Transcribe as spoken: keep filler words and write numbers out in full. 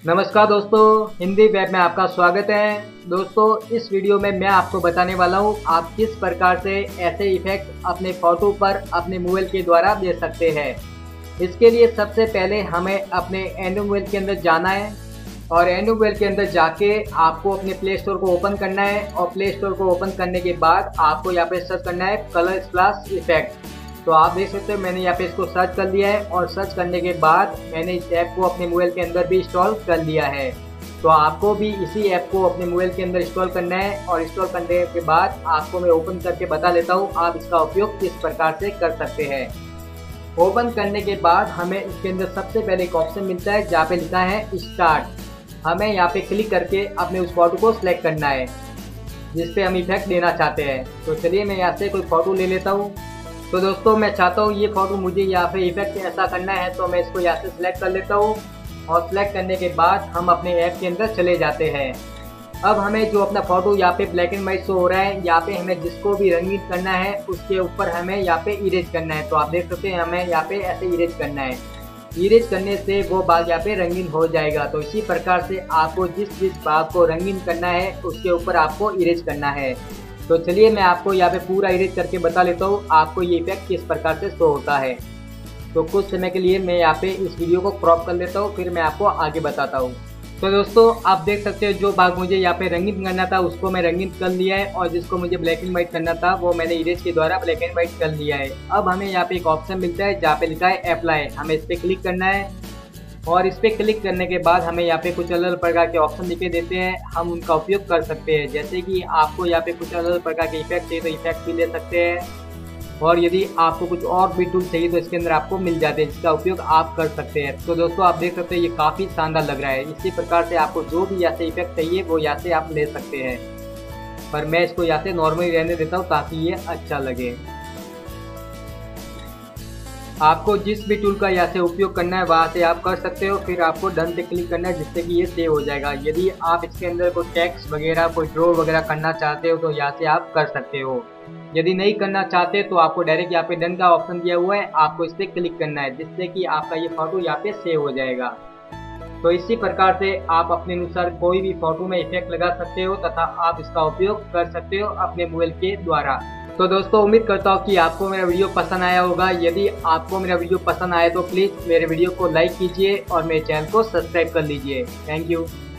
नमस्कार दोस्तों, हिंदी वेब में आपका स्वागत है। दोस्तों, इस वीडियो में मैं आपको बताने वाला हूँ आप किस प्रकार से ऐसे इफेक्ट अपने फ़ोटो पर अपने मोबाइल के द्वारा दे सकते हैं। इसके लिए सबसे पहले हमें अपने एंड्रॉइड मोबाइल के अंदर जाना है और एंड्रॉइड मोबाइल के अंदर जाके आपको अपने प्ले स्टोर को ओपन करना है और प्ले स्टोर को ओपन करने के बाद आपको यहाँ पे सर्च करना है कलर स्प्लैश इफेक्ट। तो आप देख सकते हो मैंने यहाँ पे इसको सर्च कर लिया है और सर्च करने के बाद मैंने इस ऐप को अपने मोबाइल के अंदर भी इंस्टॉल कर लिया है। तो आपको भी इसी ऐप को अपने मोबाइल के अंदर इंस्टॉल करना है और इंस्टॉल करने के बाद आपको मैं ओपन करके बता देता हूँ आप इसका उपयोग किस प्रकार से कर सकते हैं। ओपन करने के बाद हमें इसके अंदर सबसे पहले एक ऑप्शन मिलता है जहाँ पे लिखा है स्टार्ट। हमें यहाँ पे क्लिक करके अपने उस फोटो को सिलेक्ट करना है जिस पे हम इफेक्ट देना चाहते हैं। तो चलिए मैं यहाँ से कोई फ़ोटो ले लेता हूँ। तो दोस्तों मैं चाहता हूँ ये फ़ोटो मुझे यहाँ पे इफेक्ट ऐसा करना है, तो मैं इसको यहाँ से सिलेक्ट कर लेता हूँ और सिलेक्ट करने के बाद हम अपने ऐप के अंदर चले जाते हैं। अब हमें जो अपना फ़ोटो यहाँ पे ब्लैक एंड वाइट शो हो रहा है, यहाँ पे हमें जिसको भी रंगीन करना है उसके ऊपर हमें यहाँ पे इरेज करना है। तो आप देख सकते हैं हमें यहाँ पे ऐसे इरेज करना है। इरेज करने से वो भाग यहाँ पे रंगीन हो जाएगा। तो इसी प्रकार से आपको जिस जिस भाग को रंगीन करना है उसके ऊपर आपको इरेज करना है। तो चलिए मैं आपको यहाँ पे पूरा इरेज करके बता लेता हूँ आपको ये इफेक्ट किस प्रकार से शो होता है। तो कुछ समय के लिए मैं यहाँ पे इस वीडियो को क्रॉप कर लेता हूँ, फिर मैं आपको आगे बताता हूँ। तो दोस्तों आप देख सकते हो जो भाग मुझे यहाँ पे रंगीन करना था उसको मैं रंगीन कर लिया है और जिसको मुझे ब्लैक एंड व्हाइट करना था वो मैंने इरेज के द्वारा ब्लैक एंड व्हाइट कर लिया है। अब हमें यहाँ पे एक ऑप्शन मिलता है जहाँ पे लिखा है अप्लाई। हमें इस पर क्लिक करना है और इस पर क्लिक करने के बाद हमें यहाँ पे कुछ अलग अलग प्रकार के ऑप्शन दिखे देते हैं, हम उनका उपयोग कर सकते हैं। जैसे कि आपको यहाँ पे कुछ अलग अलग प्रकार के इफेक्ट चाहिए तो इफेक्ट भी ले सकते हैं और यदि आपको कुछ और भी टूल चाहिए तो इसके अंदर आपको मिल जाते हैं जिसका उपयोग आप कर सकते हैं। तो दोस्तों आप देख सकते हैं ये काफ़ी शानदार लग रहा है। इसी प्रकार से आपको जो भी यहाँ से इफेक्ट चाहिए वो यहाँ से आप ले सकते हैं, पर मैं इसको यहाँ से नॉर्मली रहने देता हूँ ताकि ये अच्छा लगे। आपको जिस भी टूल का यहाँ से उपयोग करना है वहाँ से आप कर सकते हो, फिर आपको डन पे क्लिक करना है जिससे कि ये सेव हो जाएगा। यदि आप इसके अंदर कोई टेक्स्ट वगैरह कोई ड्रॉ वगैरह करना चाहते हो तो यहाँ से आप कर सकते हो। यदि नहीं करना चाहते तो आपको डायरेक्ट यहाँ पे डन का ऑप्शन दिया हुआ है, आपको इस पर क्लिक करना है जिससे कि आपका ये फोटो यहाँ पे सेव हो जाएगा। तो इसी प्रकार से आप अपने अनुसार कोई भी फोटो में इफेक्ट लगा सकते हो तथा आप इसका उपयोग कर सकते हो अपने मोबाइल के द्वारा। तो दोस्तों उम्मीद करता हूँ कि आपको मेरा वीडियो पसंद आया होगा। यदि आपको मेरा वीडियो पसंद आए तो प्लीज़ मेरे वीडियो को लाइक कीजिए और मेरे चैनल को सब्सक्राइब कर लीजिए। Thank you.